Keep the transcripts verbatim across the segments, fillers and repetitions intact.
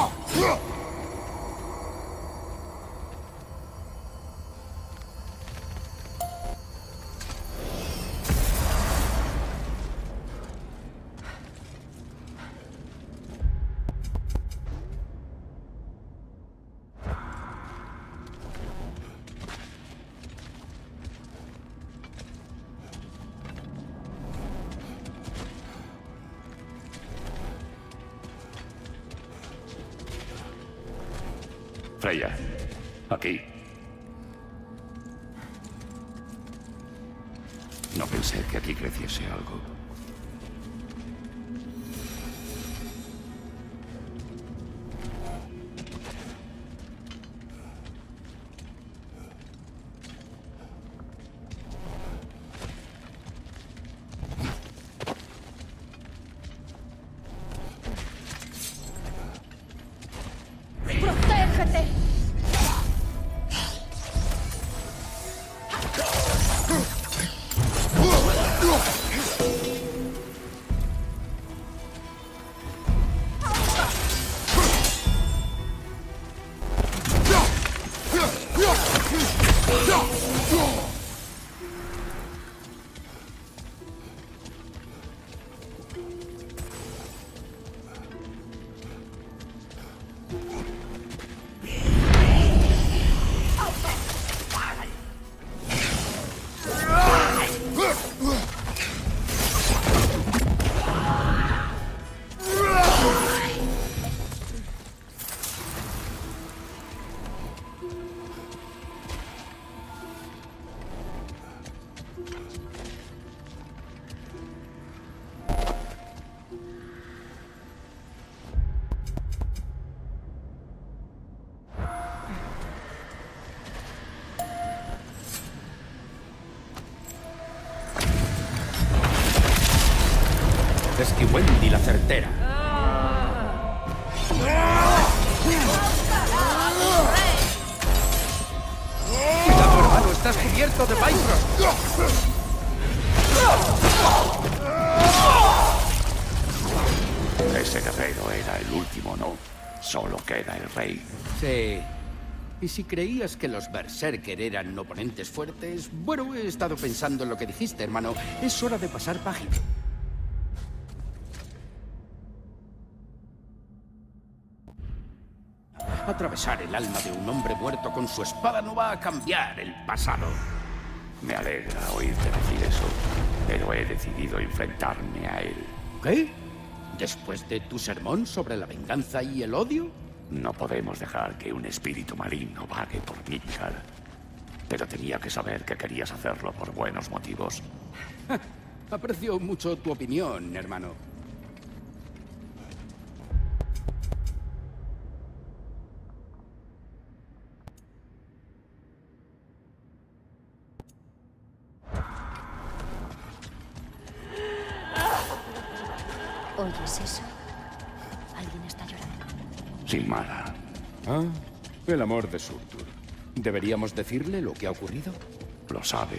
Freya, aquí. No pensé que aquí creciese algo. ¡Protégete! Esquiwendi la certera. Cuidado, hermano, estás cubierto de Bifrost. Ese guerrero era el último, ¿no? Solo queda el rey. Sí. Y si creías que los Berserker eran oponentes fuertes, bueno, he estado pensando en lo que dijiste, hermano. Es hora de pasar página. Atravesar el alma de un hombre muerto con su espada no va a cambiar el pasado. Me alegra oírte decir eso, pero he decidido enfrentarme a él. ¿Qué? ¿Después de tu sermón sobre la venganza y el odio? No podemos dejar que un espíritu maligno vague por Midgard. Pero tenía que saber que querías hacerlo por buenos motivos. Aprecio mucho tu opinión, hermano. ¿Oyes eso? Alguien está llorando. Silmara. Ah, el amor de Surtur. ¿Deberíamos decirle lo que ha ocurrido? Lo sabe.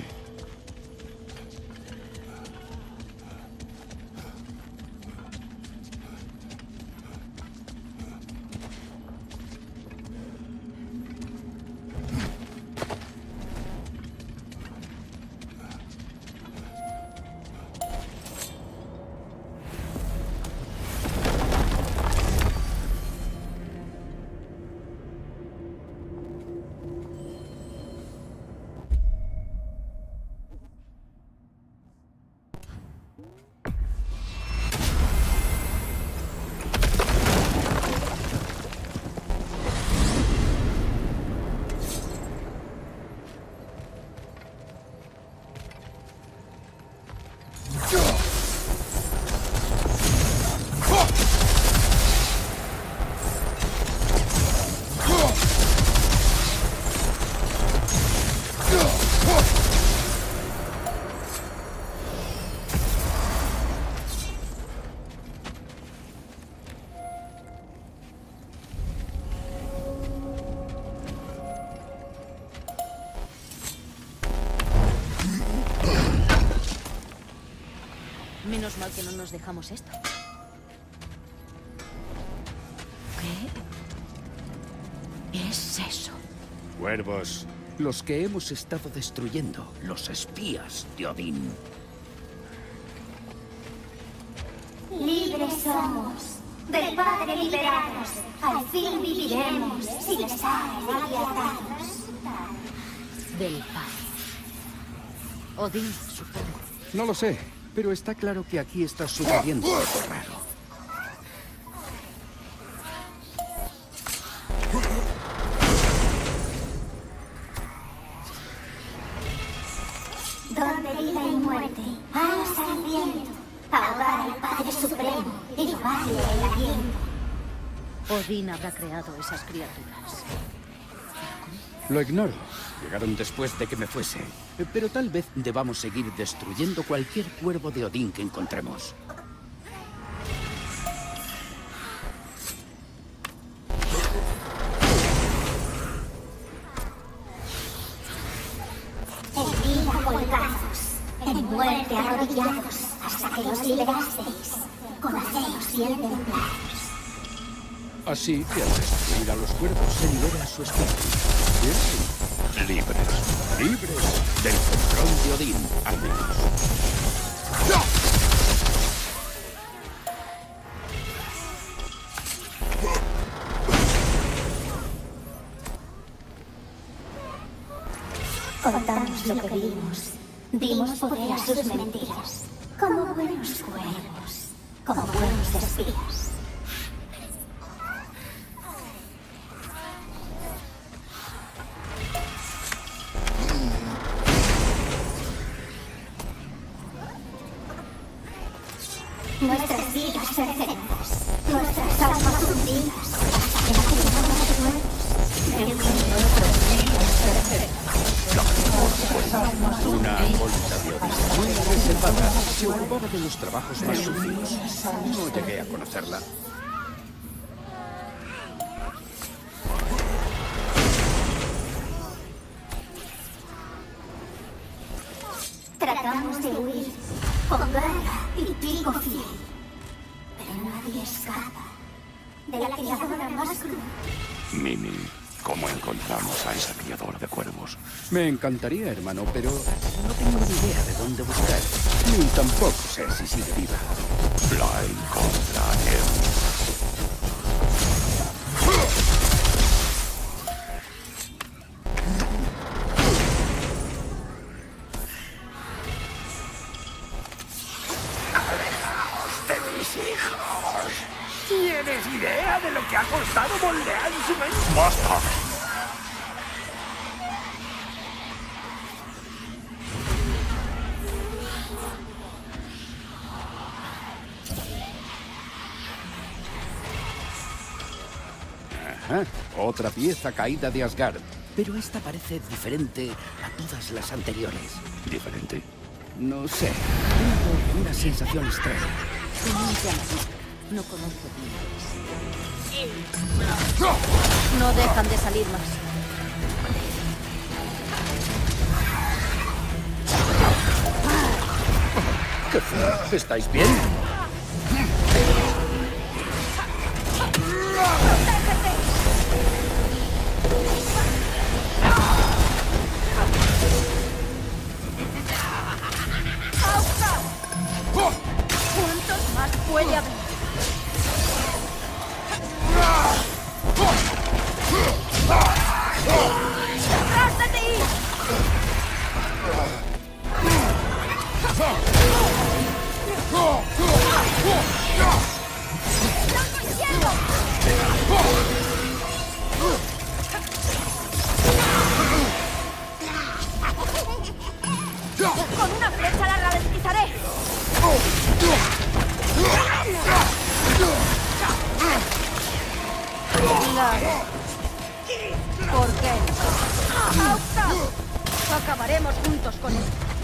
Menos mal que no nos dejamos esto. ¿Qué? es eso? Cuervos. Los que hemos estado destruyendo. Los espías de Odín. Libres somos, del Padre liberados, al fin viviremos, sin estar atados. Del Padre. Odín, supongo. No lo sé, pero está claro que aquí está sucediendo algo raro. Donde vida y muerte, alas al viento, ahogar al Padre Supremo y robarle el aliento. Odín habrá creado esas criaturas. Lo ignoro. Llegaron después de que me fuese. Eh, Pero tal vez debamos seguir destruyendo cualquier cuervo de Odín que encontremos. En vida colgados, en muerte arrodillados, hasta que los liberasteis, con aceros bien templados. Así que al destruir a los cuervos se libera a su espíritu. Bien. Libres. Libres del control de Odín, al menos. Contamos lo que vimos, dimos poder a sus mentiras, como buenos cuervos, como buenos espías. Nuestras vidas cercenadas, nuestras almas hundidas, hasta que nacieron los Una bolsa de Odín muy reservada se ocupaba de los trabajos más sucios. No llegué a conocerla. Tratamos de huir, con garra y pico fiel, pero nadie escapa de la criadora más cruel. Mimi, ¿cómo encontramos a ese criador de cuervos? Me encantaría, hermano, pero no tengo ni idea de dónde buscar. Ni tampoco sé si sigue viva. La encontraremos. ¿Tienes idea de lo que ha costado moldear su mente? ¡Basta! Ajá, otra pieza caída de Asgard. Pero esta parece diferente a todas las anteriores. ¿Diferente? No sé, tengo una sensación extraña. Denuncia a Madrid. No conozco timbres. No dejan de salir más. ¿Qué fue? ¿Estáis bien? ¿Cuántos más puede haber? ¡Detrás de ti! ¡Están consiguiendo! Con una flecha la ralentizaré. Claro. ¿Por qué? ¡Austa! Acabaremos juntos con él.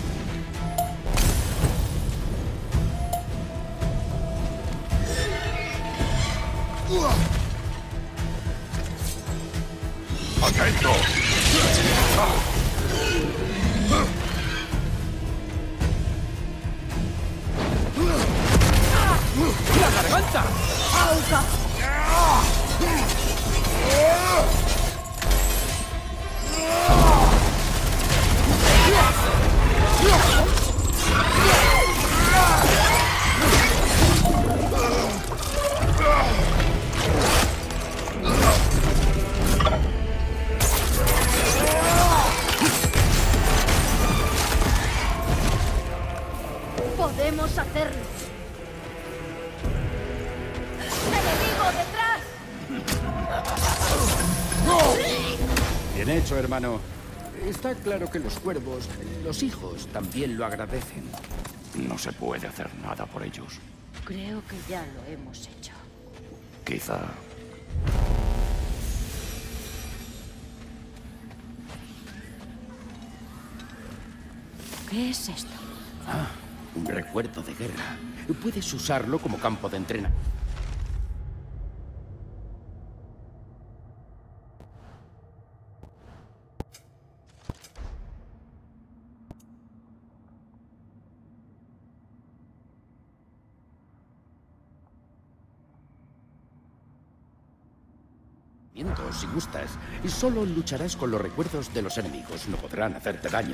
¡Atento! ¡La garganta! ¡Auca! Bien hecho, hermano. Está claro que los cuervos, los hijos, también lo agradecen. No se puede hacer nada por ellos. Creo que ya lo hemos hecho. Quizá... ¿Qué es esto? Ah, un recuerdo de guerra. Puedes usarlo como campo de entrenamiento. Si gustas, y solo lucharás con los recuerdos de los enemigos. No podrán hacerte daño.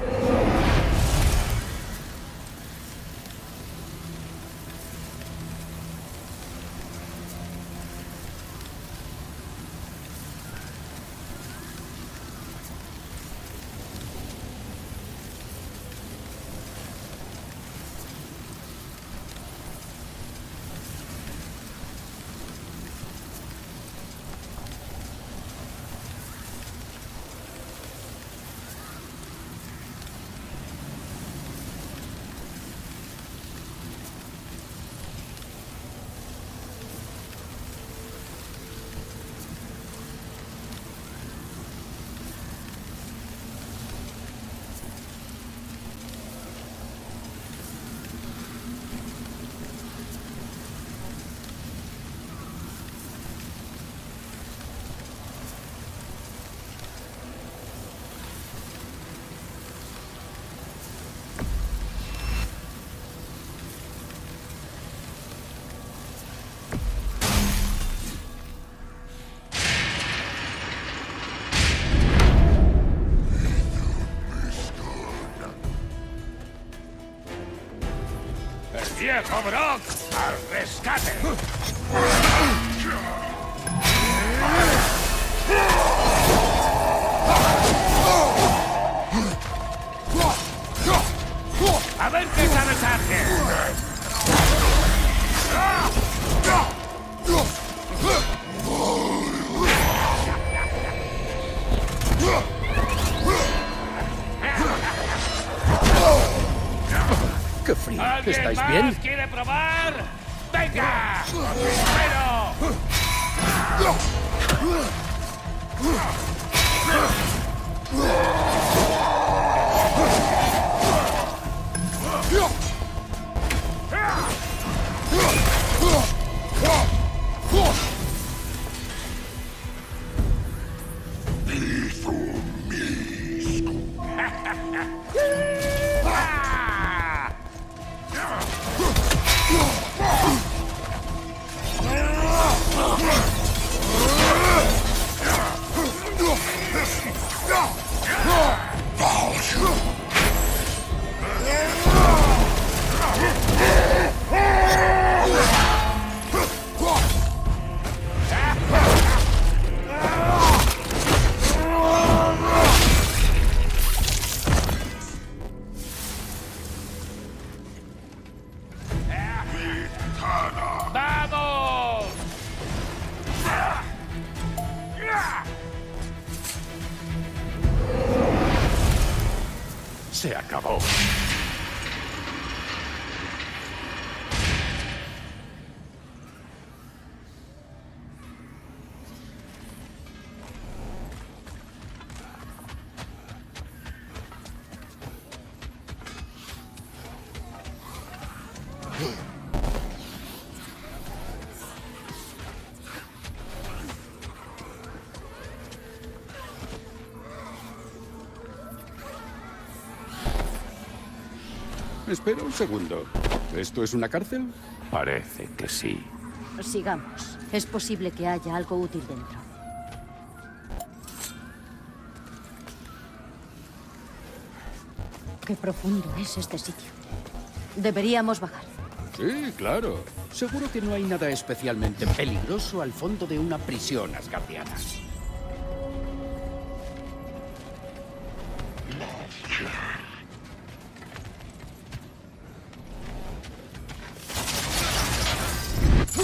¡Viejo Brock! ¡Al rescate! ¡A ver qué sabes hacer! ¡Qué frío! ¿Alguien ¿Estáis más bien? quiere probar? ¡Venga! ¡Pero! ¡Vamos! Se acabó. Espera un segundo. ¿Esto es una cárcel? Parece que sí. Sigamos. Es posible que haya algo útil dentro. Qué profundo es este sitio. Deberíamos bajar. Sí, claro. Seguro que no hay nada especialmente peligroso al fondo de una prisión asgardiana.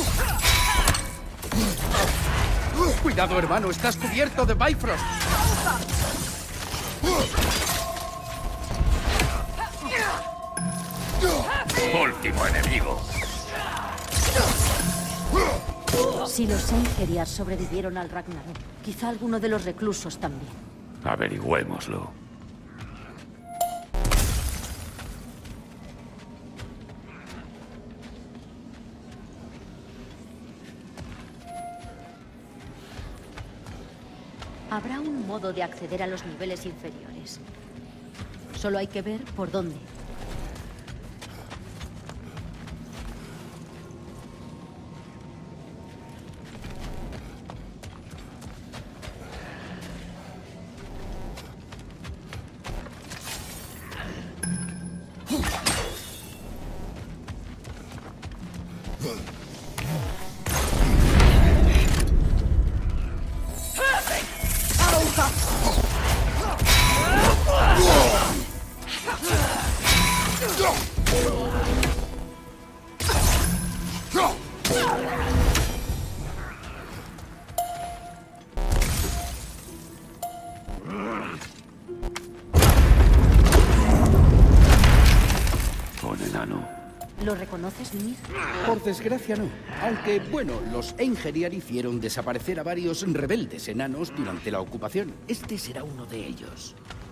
Cuidado, hermano, estás cubierto de Bifrost. Último enemigo. Si los Einherjar sobrevivieron al Ragnarok, quizá alguno de los reclusos también. Averigüémoslo. Habrá un modo de acceder a los niveles inferiores. Solo hay que ver por dónde. Un enano. ¿Lo reconoces, Mimir? Por desgracia no. Aunque, bueno, los Einherjar hicieron desaparecer a varios rebeldes enanos durante la ocupación. Este será uno de ellos.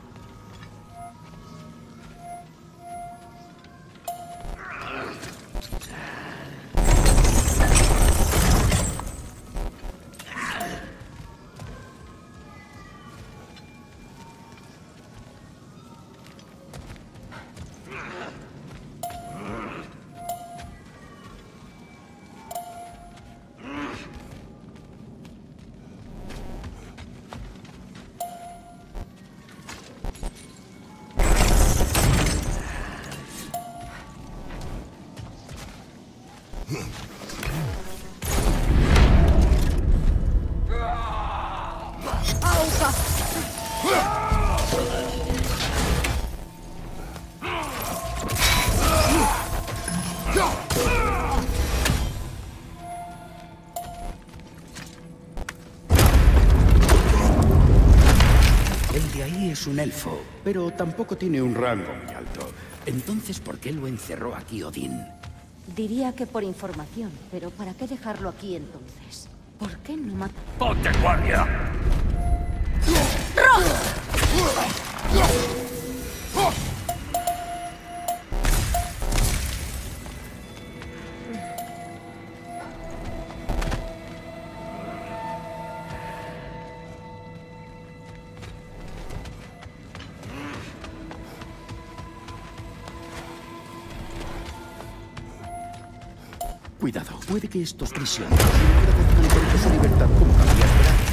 El de ahí es un elfo, pero tampoco tiene un rango muy alto. Entonces, ¿por qué lo encerró aquí Odín? Diría que por información, pero ¿para qué dejarlo aquí entonces? ¿Por qué no matar? ¡Ponte guardia! Cuidado, puede que estos prisioneros no agradezcan tanto su libertad como cabía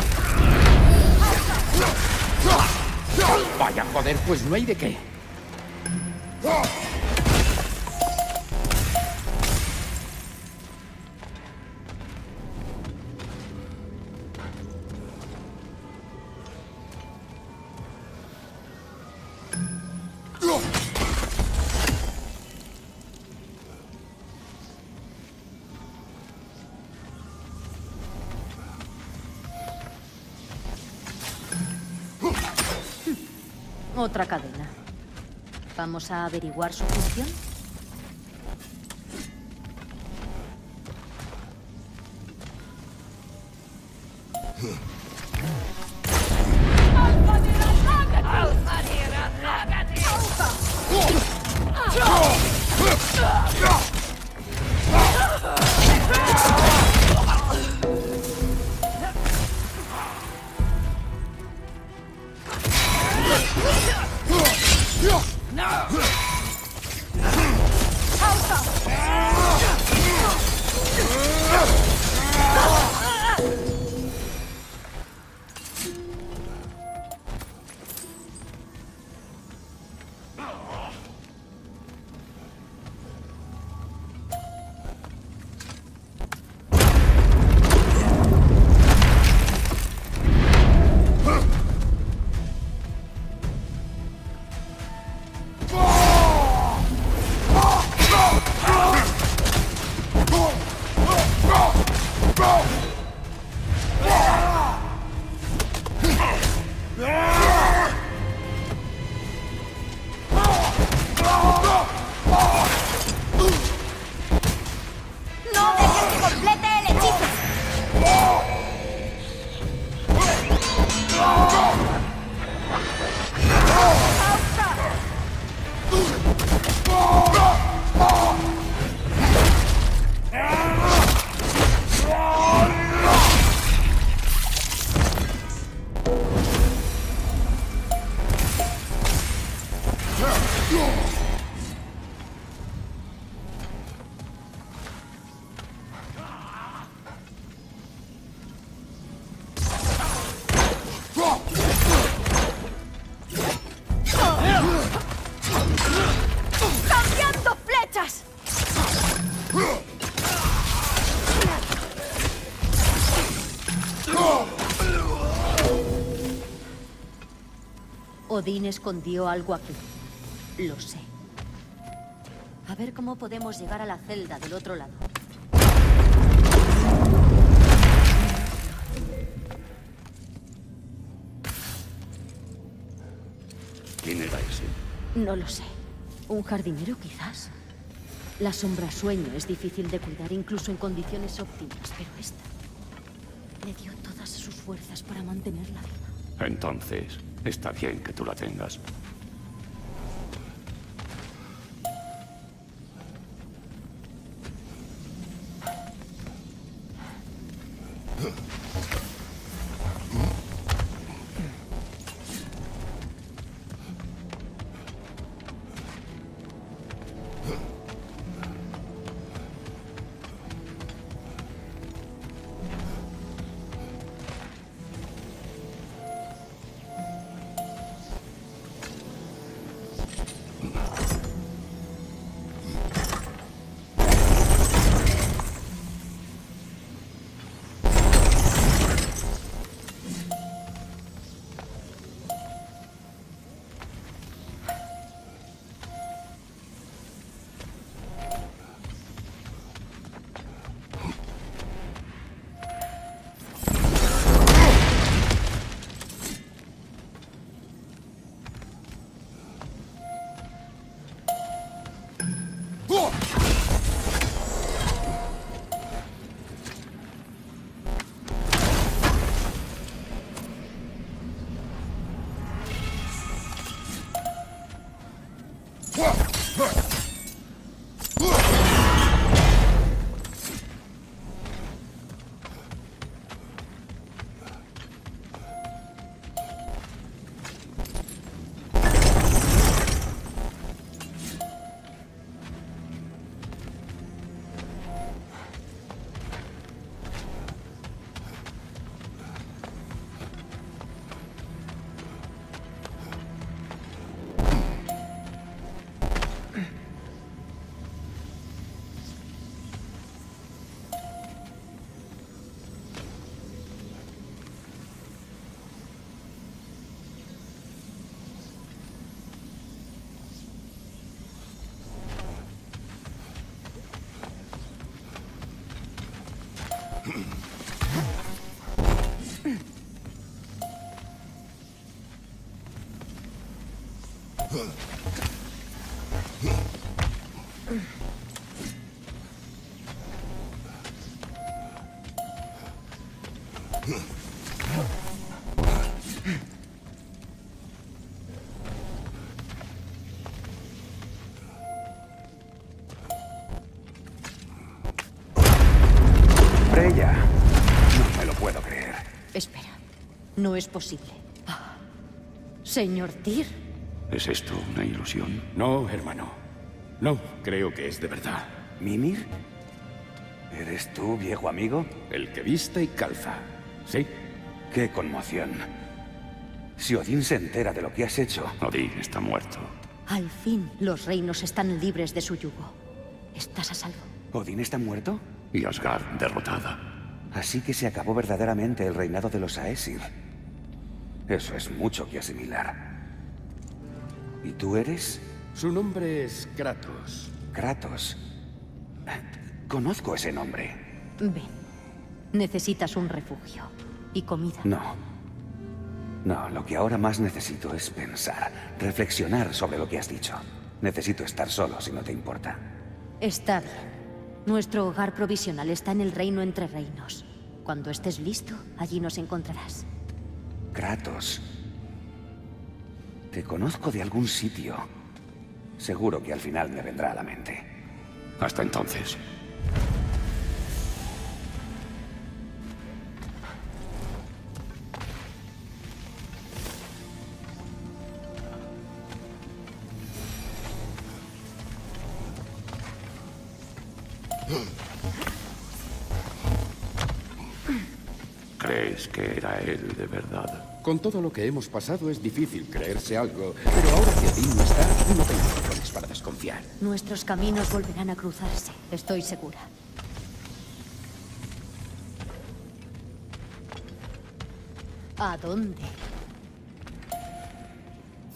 esperar. Vaya, joder, pues no hay de qué. Otra cadena. ¿Vamos a averiguar su función? Odín escondió algo aquí. Lo sé. A ver cómo podemos llegar a la celda del otro lado. ¿Quién era ese? No lo sé. ¿Un jardinero, quizás? La sombra sueño es difícil de cuidar incluso en condiciones óptimas, pero esta le dio todas sus fuerzas para mantenerla viva. Entonces, está bien que tú la tengas. Freya, no me lo puedo creer. Espera, no es posible. Ah, señor Tyr. ¿Es esto una ilusión? No, hermano. No, creo que es de verdad. ¿Mimir? ¿Eres tú, viejo amigo? El que viste y calza. Sí. ¡Qué conmoción! Si Odín se entera de lo que has hecho... Odín está muerto. Al fin, los reinos están libres de su yugo. Estás a salvo. ¿Odín está muerto? Y Asgard derrotada. Así que se acabó verdaderamente el reinado de los Aesir. Eso es mucho que asimilar. ¿Y tú eres? Su nombre es Kratos. Kratos. Conozco ese nombre. Ven. Necesitas un refugio. Y comida. No. No, lo que ahora más necesito es pensar, reflexionar sobre lo que has dicho. Necesito estar solo, si no te importa. Está bien. Nuestro hogar provisional está en el reino entre reinos. Cuando estés listo, allí nos encontrarás. Kratos. Te conozco de algún sitio. Seguro que al final me vendrá a la mente. Hasta entonces. ¿Crees que era él de verdad? Con todo lo que hemos pasado es difícil creerse algo, pero ahora que Odín no está, no tengo razones para desconfiar. Nuestros caminos volverán a cruzarse, estoy segura. ¿A dónde?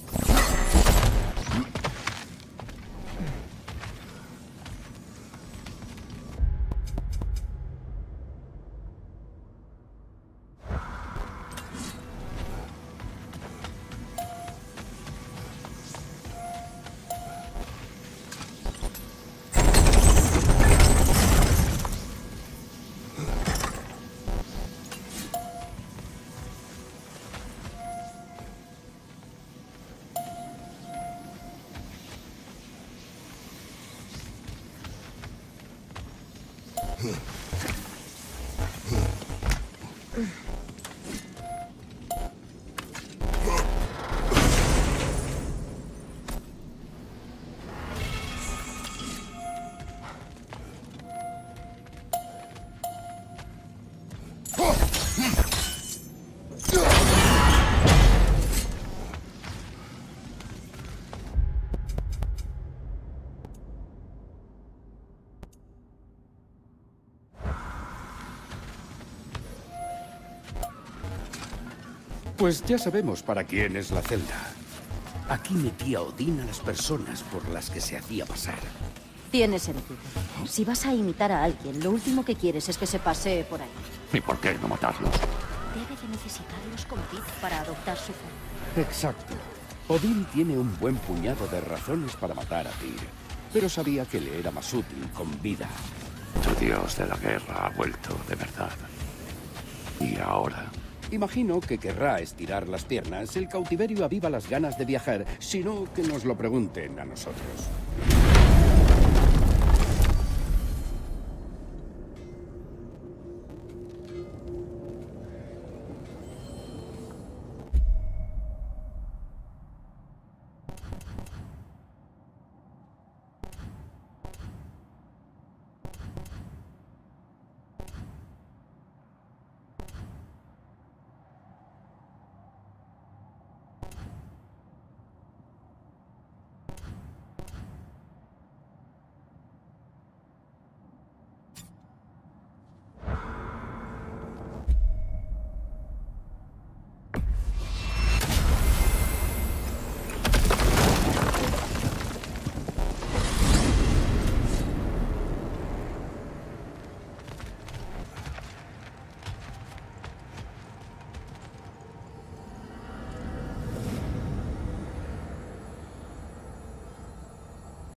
Pues ya sabemos para quién es la celda. Aquí metía Odín a las personas por las que se hacía pasar. Tiene sentido. Si vas a imitar a alguien, lo último que quieres es que se pasee por ahí. ¿Y por qué no matarlos? Debe de necesitarlos con vida para adoptar su forma. Exacto. Odín tiene un buen puñado de razones para matar a Tyr, pero sabía que le era más útil con vida. Tu dios de la guerra ha vuelto de verdad. ¿Y ahora? Imagino que querrá estirar las piernas. El cautiverio aviva las ganas de viajar, sino que nos lo pregunten a nosotros.